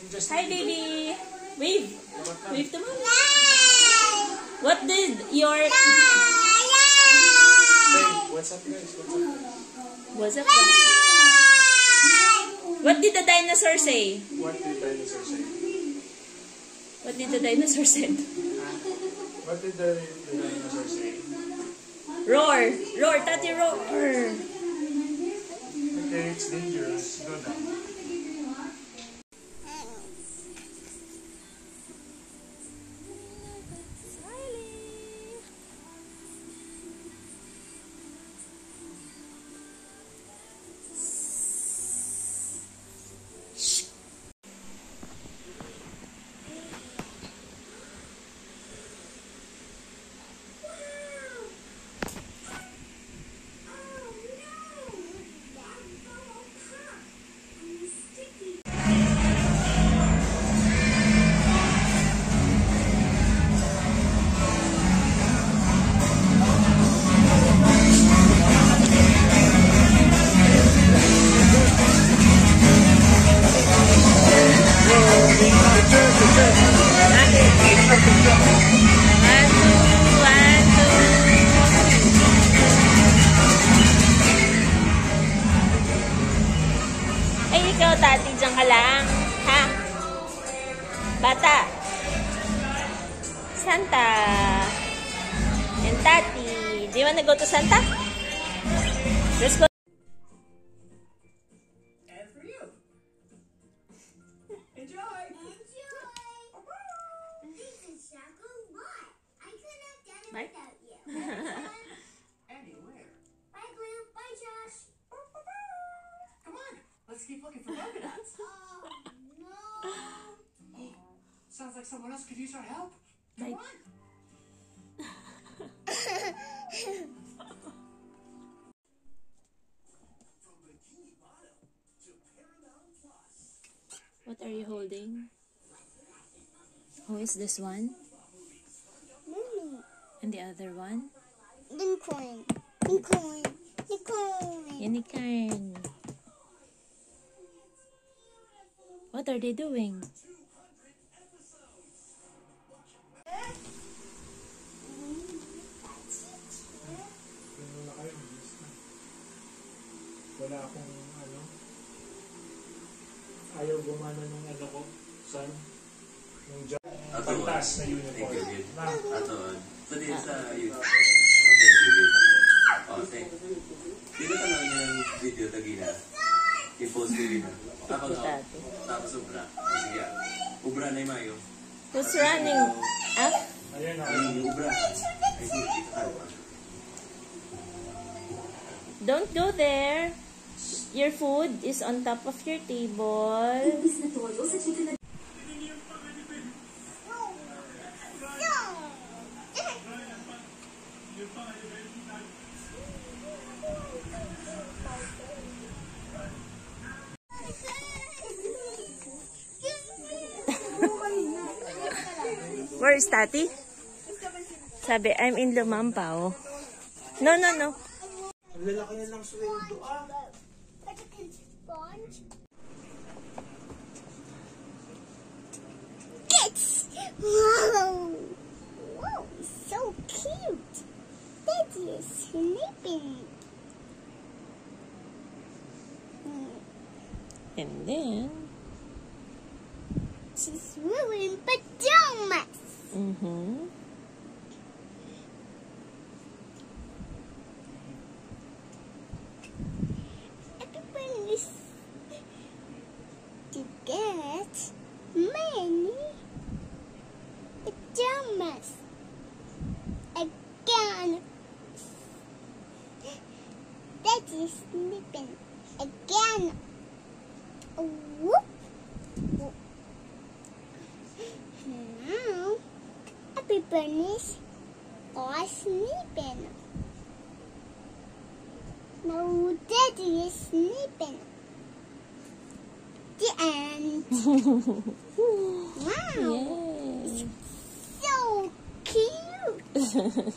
Hi, baby. Wave. Wave to mommy. What did your... What's up, guys? What's up? What did the dinosaur say? What did the dinosaur say? What did the dinosaur say? What did the dinosaur say? Roar. Roar, Tati, roar. Okay, it's dangerous. Go now. Ay, ikaw, Tati, dyan ka lang. Ha? Bata. Santa. And Tati. Do you wanna go to Santa? Let's go. And for you. Enjoy. This is Shaco Lot. I couldn't have done it Bye. without you. Anywhere. Bye, Glue. Bye, Josh. Come on. Let's keep looking for polka dots. Oh, no. Sounds like someone else could use our help. Bye. Come on. What are you holding? Who is this one? Mommy. And the other one? Lincoln. Lincoln. Lincoln. Unicorn. What are they doing? Wala akong ayaw gumana nung ko, son. Yung pantas na uniform. Pwede sa YouTube. Thank you, babe. Thank you. Dito tanong niya ng video tagina. I-post ko yun. Tapos ubra. Sige. Ubra na yung mayo. Who's running? Up? Ayan na. Yung ubra. Ay, dito. Don't go there. Your food is on top of your table. Where is Tati? Sabi, I'm in Lumampao. No. Ang lalaki na lang sweldo Wow! Wow, so cute! Daddy is sleeping. And then... She's wearing pajamas. Everyone is to get many pajamas. Again. Daddy's sleeping. Again. Whoop. Whoop. Now, everybody's all sleeping. Now, Daddy is sleeping. The end. Wow. Yay. So cute.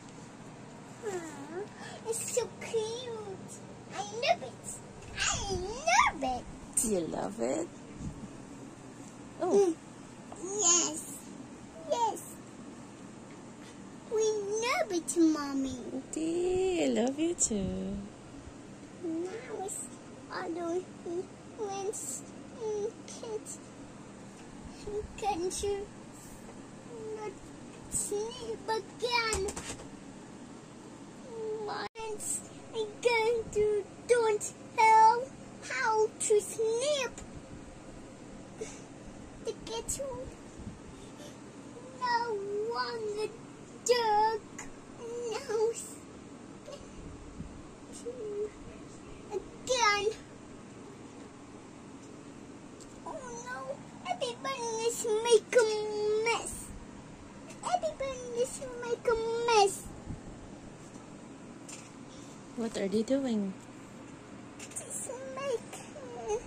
It's so cute. I love it. I love it. You love it? Oh. Yes. Yes. We love it, Mommy. Okay, I love you too. Now it's other friends and kids. Can you not sleep again? Once I don't know how to sleep. The kids no longer dog knows again. Oh no, everybody is making a mess. Everybody is making a mess. What are they doing? Just make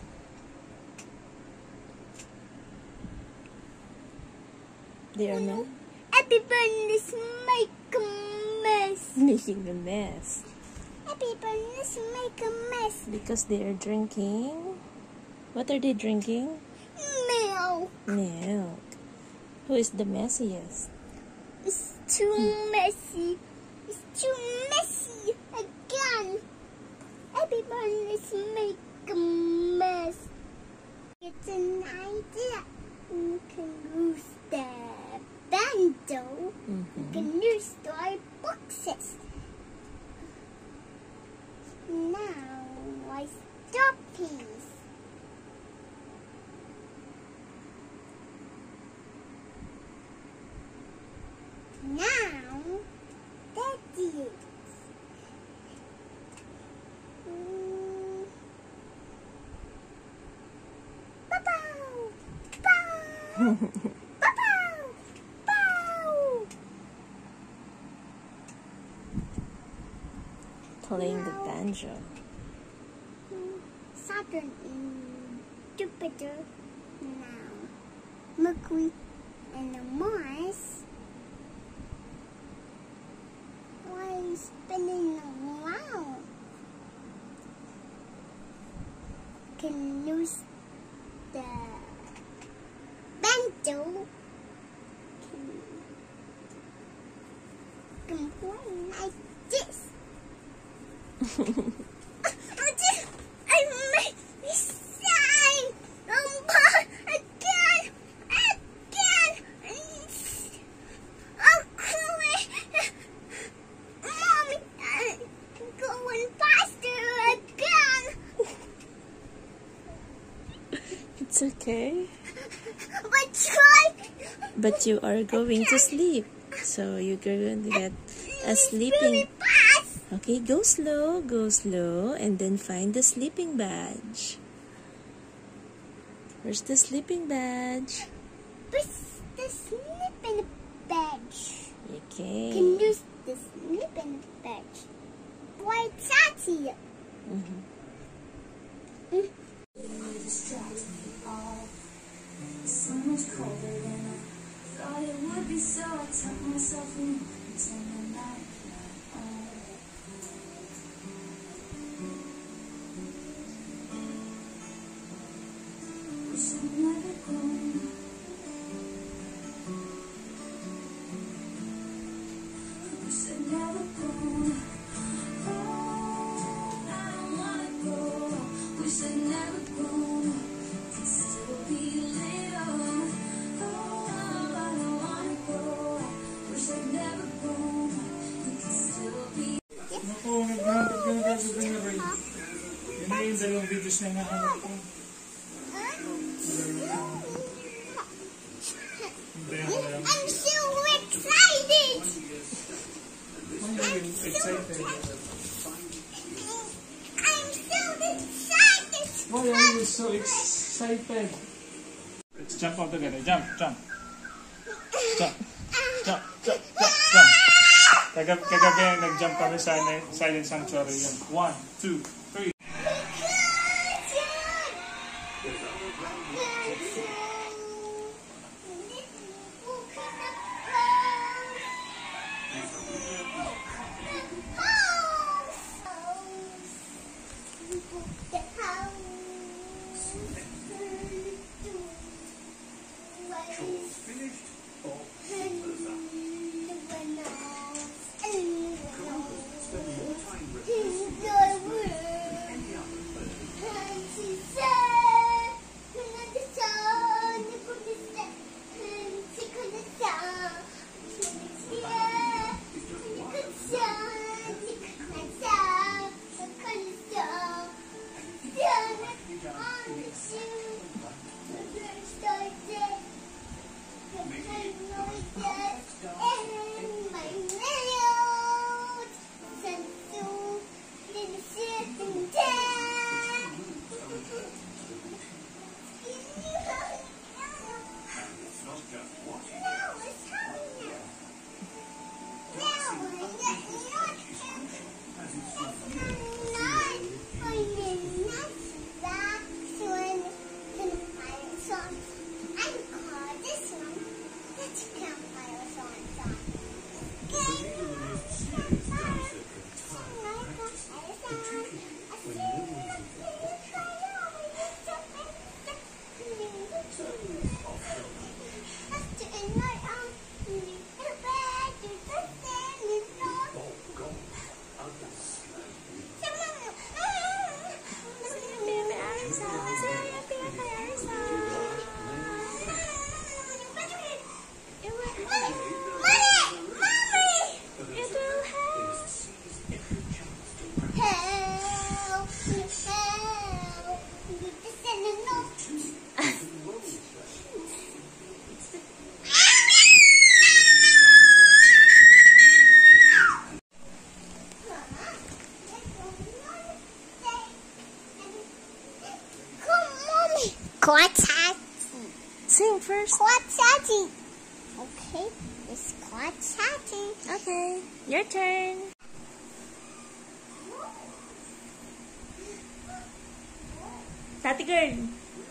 They are not everybody is making a mess. making a mess Everybody is making a mess. because they are drinking. What are they drinking? Milk. Milk. Who is the messiest? It's too messy. It's too messy again. Everyone is making a mess. It's an idea. You can use the bando. You can use our boxes. Now I stop these. Now, that's it. Pow! Pow! Pow! Pow! Playing the banjo. Saturn and Jupiter. Now, Mercury and Mars. Why are you spinning around? Can use the banjo. Can play like this. I made this sign. Again. Okay. Mommy, I'm going faster again. It's okay. But try. But you are going to sleep. So you're going to get a sleeping. Really fast. Okay, go slow, and then find the sleeping badge. Where's the sleeping badge? Where's the sleeping badge? Okay. Can use the sleeping badge. Why Tati? So much colder than I thought it would be, so I tucked myself in, pretending like wish I'd never grown. Wish I'd never grown. Oh, I don't wanna go. Wish I'd never grown. Could still be little. Oh, I don't wanna go. Wish I'd never grown. You could still be. Naku, naghahanap ka na Ray. Yun na yung dalawang videos na nahanap ko. I'm so excited. Why are you excited? I'm so excited. Why are you so excited? Let's jump out together. Jump. Kagabi, nag-jump kami sa Silent Sanctuary. 1, 2, 3. Tati. Sing first. Tati. Okay, it's Tati. Okay, your turn. Tati girl.